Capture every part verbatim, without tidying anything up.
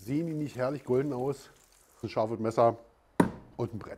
Sehen die nicht herrlich golden aus? Ein scharfes Messer und ein Brett.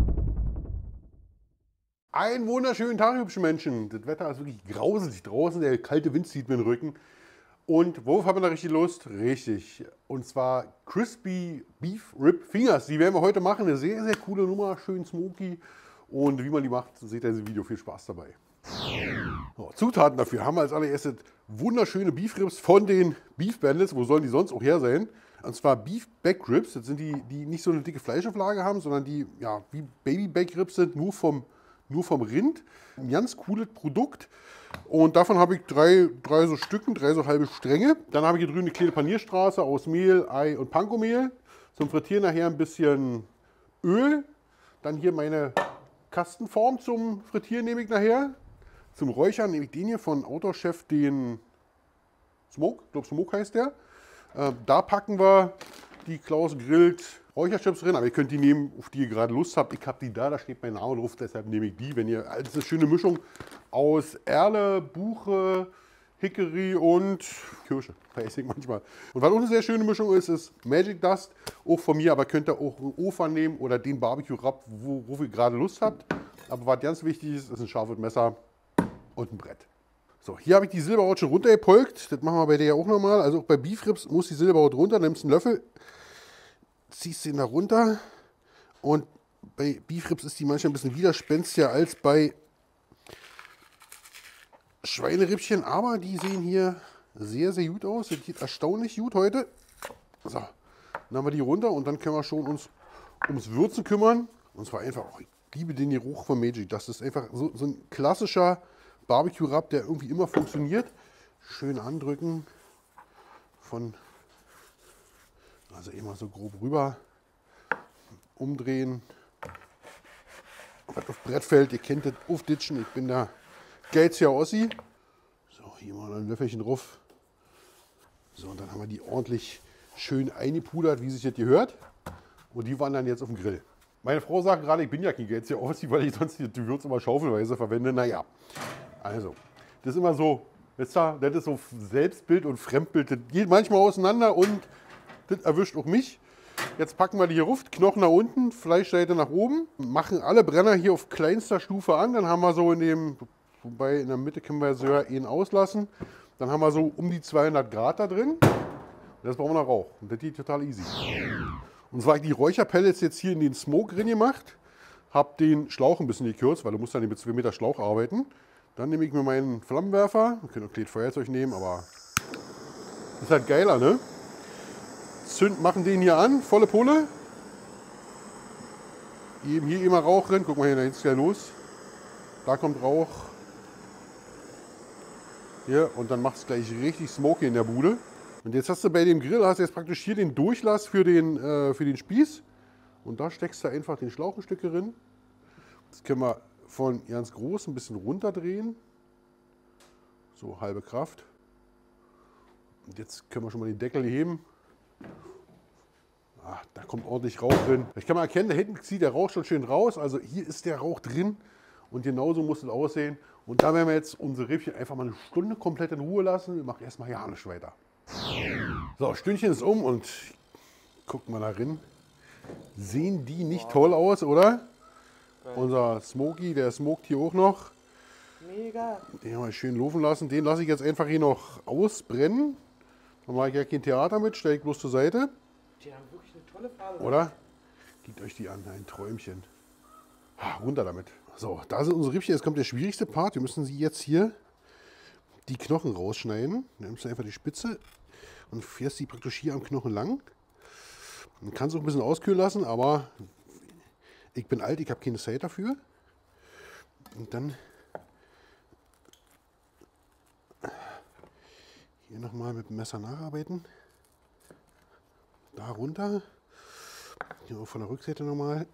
Einen wunderschönen Tag, hübsche Menschen. Das Wetter ist wirklich grauselig draußen. Der kalte Wind zieht mir den Rücken. Und worauf haben wir da richtig Lust? Richtig. Und zwar Crispy Beef Rib Fingers. Die werden wir heute machen. Eine sehr, sehr coole Nummer. Schön smoky. Und wie man die macht, seht ihr in diesem Video. Viel Spaß dabei. So, Zutaten dafür haben wir als allererstes wunderschöne Beef Ribs von den Beef Bandits. Wo sollen die sonst auch her sein? Und zwar Beef Back Ribs. Das sind die, die nicht so eine dicke Fleischauflage haben, sondern die ja, wie Baby Back Ribs sind, nur vom, nur vom Rind. Ein ganz cooles Produkt. Und davon habe ich drei, drei so Stücken, drei so halbe Stränge. Dann habe ich hier drüben eine kleine Panierstraße aus Mehl, Ei und Pankomehl. Zum Frittieren nachher ein bisschen Öl. Dann hier meine Kastenform zum Frittieren nehme ich nachher. Zum Räuchern nehme ich den hier von Outdoor Chef, den Smoke. Ich glaube Smoke heißt der. Äh, da packen wir die Klaus Grillt Räucherchips drin, aber ihr könnt die nehmen, auf die ihr gerade Lust habt. Ich habe die da, da steht mein Name drauf, deshalb nehme ich die. Wenn ihr, also das ist eine schöne Mischung aus Erle, Buche, Hickory und Kirsche, weiß ich manchmal. Und was auch eine sehr schöne Mischung ist, ist Magic Dust, auch von mir, aber könnt ihr auch einen Ofen nehmen oder den Barbecue-Rub, worauf ihr gerade Lust habt. Aber was ganz wichtig ist, ist ein scharfes Messer und ein Brett. So, hier habe ich die Silberhaut schon runtergepolkt. Das machen wir bei der ja auch nochmal. Also auch bei Beef Ribs muss die Silberhaut runter. Nimmst einen Löffel, ziehst den da runter. Und bei Beef Ribs ist die manchmal ein bisschen widerspenstiger als bei Schweinerippchen. Aber die sehen hier sehr, sehr gut aus. Das sieht erstaunlich gut heute. So, dann haben wir die runter und dann können wir schon uns ums Würzen kümmern. Und zwar einfach, oh, ich liebe den Geruch von Magic. Das ist einfach so, so ein klassischer Barbecue-Rub, der irgendwie immer funktioniert. Schön andrücken. Von, also immer so grob rüber. Umdrehen. Was auf Brett fällt, ihr kennt das, aufditschen. Ich bin da Geiziger Ossi. So, hier mal ein Löffelchen drauf. So, und dann haben wir die ordentlich schön eingepudert, wie sich das gehört. Und die wandern jetzt auf den Grill. Meine Frau sagt gerade, ich bin ja kein Geiziger Ossi, weil ich sonst die Gewürze immer schaufelweise verwende. Naja. Also, das ist immer so, wisst ihr, das ist so Selbstbild und Fremdbild, das geht manchmal auseinander und das erwischt auch mich. Jetzt packen wir die hier Ruft, Knochen nach unten, Fleischseite nach oben, machen alle Brenner hier auf kleinster Stufe an, dann haben wir so in dem, wobei in der Mitte können wir so einen auslassen, dann haben wir so um die zweihundert Grad da drin und das brauchen wir noch Rauch und das geht total easy. Und zwar habe ich die Räucherpellets jetzt hier in den Smoke drin gemacht, habe den Schlauch ein bisschen gekürzt, weil du musst dann mit zwei Meter Schlauch arbeiten. Dann nehme ich mir meinen Flammenwerfer, ihr könnt auch ein Feuerzeug nehmen, aber ist halt geiler, ne? Zünd, machen den hier an, volle Pulle. Eben hier immer Rauch drin, guck mal hier, da geht's gleich los. Da kommt Rauch. Hier, und dann macht es gleich richtig smoky in der Bude. Und jetzt hast du bei dem Grill, hast du jetzt praktisch hier den Durchlass für den, äh, für den Spieß. Und da steckst du einfach den Schlauch ein Stück rein. Das können wir von ganz groß ein bisschen runterdrehen. So halbe Kraft. Und jetzt können wir schon mal den Deckel heben. Ah, da kommt ordentlich Rauch drin. Ich kann mal erkennen, da hinten zieht der Rauch schon schön raus. Also hier ist der Rauch drin. Und genauso muss es aussehen. Und da werden wir jetzt unsere Rippchen einfach mal eine Stunde komplett in Ruhe lassen. Wir machen erstmal ja nicht weiter. So, Stündchen ist um und gucken wir da rein. Sehen die nicht toll aus, oder? Unser Smoky, der smoked hier auch noch. Mega. Den haben wir schön laufen lassen. Den lasse ich jetzt einfach hier noch ausbrennen. Dann mache ich ja kein Theater mit, stelle ich bloß zur Seite. Die haben wirklich eine tolle Farbe. Oder? Gebt euch die an, ein Träumchen. Ha, runter damit. So, da sind unsere Rippchen. Jetzt kommt der schwierigste Part. Wir müssen sie jetzt hier die Knochen rausschneiden. Dann nimmst du einfach die Spitze und fährst die praktisch hier am Knochen lang. Man kann es auch ein bisschen auskühlen lassen, aber ich bin alt, ich habe keine Zeit dafür. Und dann hier nochmal mit dem Messer nacharbeiten. Da runter. Hier auch von der Rückseite nochmal.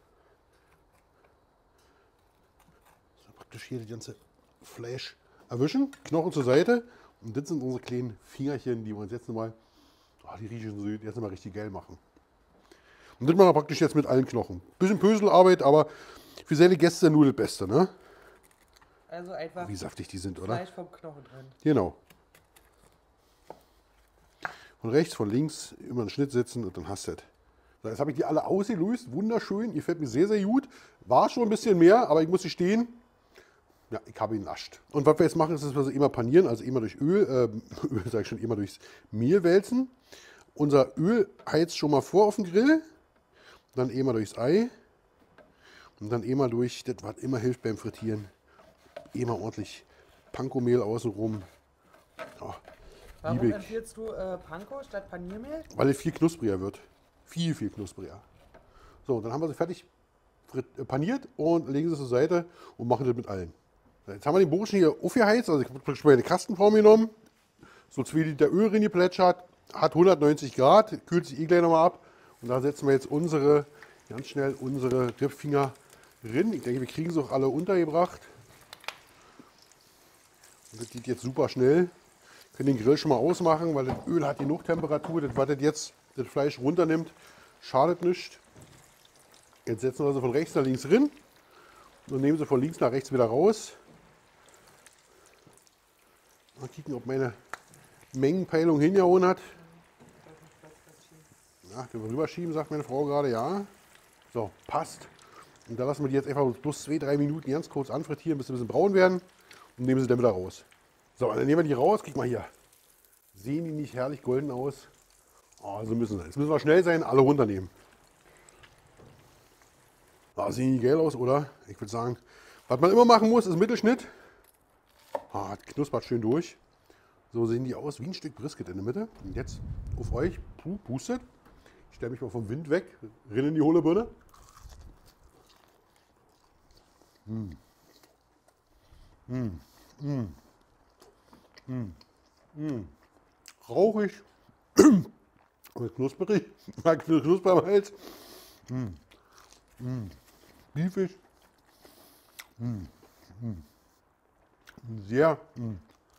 So, praktisch hier das ganze Fleisch erwischen. Knochen zur Seite. Und das sind unsere kleinen Fingerchen, die wir uns jetzt nochmal, oh, die riechen so, jetzt nochmal richtig geil machen. Und das machen wir praktisch jetzt mit allen Knochen. Bisschen Pöselarbeit, aber für seine Gäste nur das Beste, ne? Also einfach wie saftig die sind, oder? Fleisch vom Knochen drin. Genau. Von rechts, von links, immer einen Schnitt setzen und dann hast du das. So, jetzt habe ich die alle ausgelöst. Wunderschön. Ihr gefällt mir sehr, sehr gut. War schon ein bisschen mehr, aber ich muss stehen. Ja, ich habe ihn nascht. Und was wir jetzt machen, ist, dass wir sie immer panieren, also immer durch Öl, äh, Öl sage ich schon, immer durchs Mehl wälzen. Unser Öl heizt schon mal vor auf den Grill. Dann immer durchs Ei. Und dann immer durch, das was immer hilft beim Frittieren. Immer ordentlich Panko-Mehl außenrum. Oh, Warum liebig. empfiehlst du äh, Panko statt Paniermehl? Weil es viel knuspriger wird. Viel, viel knuspriger. So, dann haben wir sie fertig frit- äh, paniert und legen sie zur Seite und machen das mit allen. Jetzt haben wir den Burschen hier aufgeheizt, also ich habe praktisch meine Kastenform genommen, so zwei Liter Öl reingeplätschert, hat hundertneunzig Grad, kühlt sich eh gleich nochmal ab. Und da setzen wir jetzt unsere, ganz schnell unsere Rippfinger drin. Ich denke, wir kriegen sie auch alle untergebracht. Und das geht jetzt super schnell. Wir können den Grill schon mal ausmachen, weil das Öl hat genug Temperatur. Das, was das jetzt das Fleisch runternimmt, schadet nicht. Jetzt setzen wir sie von rechts nach links drin und nehmen sie von links nach rechts wieder raus. Mal kicken, ob meine Mengenpeilung hingehauen hat. Ja, können wir rüberschieben, sagt meine Frau gerade, ja. So, passt. Und da lassen wir die jetzt einfach plus zwei, drei Minuten ganz kurz anfrittieren, bis sie ein bisschen braun werden und nehmen sie dann wieder raus. So, dann nehmen wir die raus. Guck mal hier. Sehen die nicht herrlich golden aus? Oh, so müssen sie. Jetzt müssen wir schnell sein, alle runternehmen. Ah, sehen die geil aus, oder? Ich würde sagen, was man immer machen muss, ist Mittelschnitt. Ah, knuspert schön durch. So sehen die aus wie ein Stück Brisket in der Mitte. Und jetzt auf euch, puh, pustet. Ich stelle mich mal vom Wind weg, rinn in die hohle Birne. Mm. Mm. Mm. Mm. Mm. Rauchig und knusprig. Knusper am Hals. Mm. Mm. Beefig. Mm. Mm. Sehr, mm.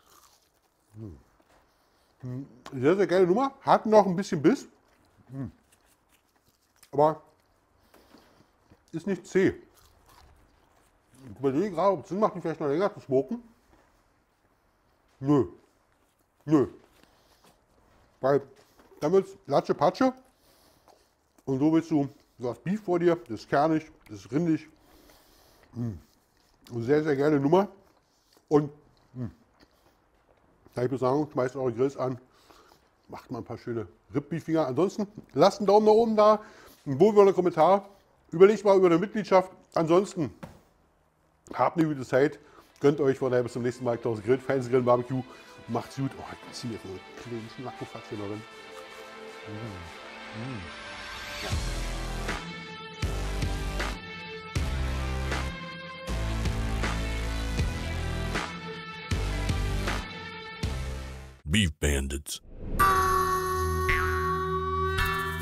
Mm. sehr, sehr geile Nummer. Hat noch ein bisschen Biss. Mm. Aber ist nicht zäh. Ich überlege gerade, ob es Sinn macht, die vielleicht noch länger zu smoken. Nö. Nö. Weil dann wird es Latsche Patsche. Und so willst du, du hast Beef vor dir, das ist kernig, das ist rindig. Mm. Sehr, sehr geile Nummer. Und mm. kann ich nur sagen, schmeißt eure Grills an, macht mal ein paar schöne Rippbeefinger. Ansonsten lasst einen Daumen nach oben da, einen wohlwollenden Kommentar. Überlegt mal über eine Mitgliedschaft. Ansonsten habt eine gute Zeit. Gönnt euch von daher bis zum nächsten Mal. Klaus Grill, Feines Grillen, Barbecue. Macht's gut. Oh, ich ziehe mir so einen kleinen Schnackofatz hier noch rein. Mm. Mm. Ja. Beef Bandits.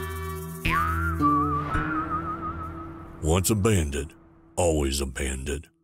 Once a bandit, always a bandit.